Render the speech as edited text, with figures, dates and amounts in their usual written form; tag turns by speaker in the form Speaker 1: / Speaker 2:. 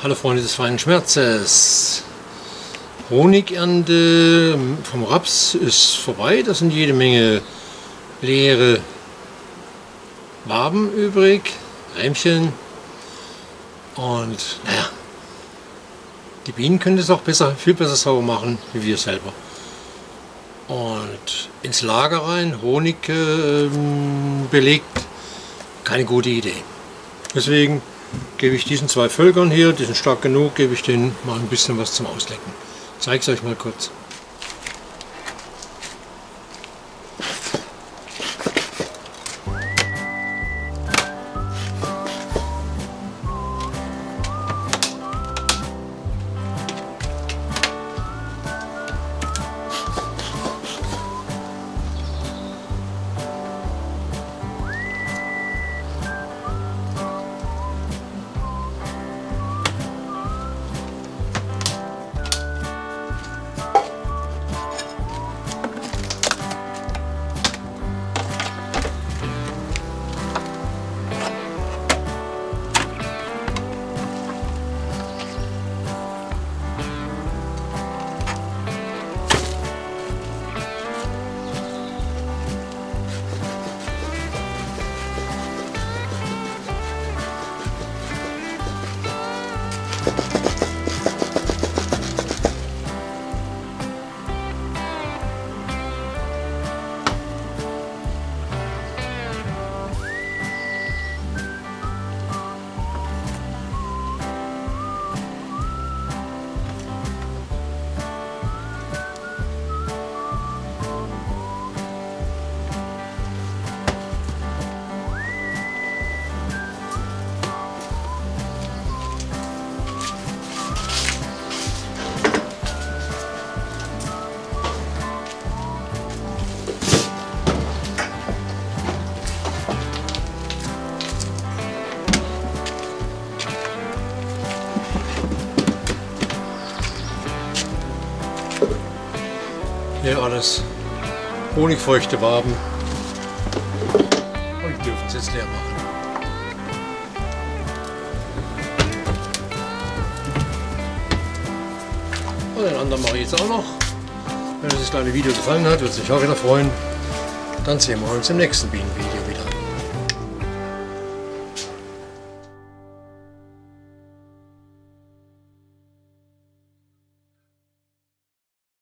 Speaker 1: Hallo Freunde des feinen Schmerzes. Honigernte vom Raps ist vorbei. Da sind jede Menge leere Waben übrig, Reimchen. Und naja, die Bienen können das auch viel besser sauber machen, wie wir selber. Und ins Lager rein, Honig belegt, keine gute Idee. Deswegen gebe ich diesen zwei Völkern hier, die sind stark genug, gebe ich denen mal ein bisschen was zum Auslecken. Ich zeige es euch mal kurz. Hier alles honigfeuchte Waben und die dürfen es jetzt leer machen. Und den anderen mache ich jetzt auch noch. Wenn euch das kleine Video gefallen hat, würde es mich auch wieder freuen. Dann sehen wir uns im nächsten Bienenvideo wieder.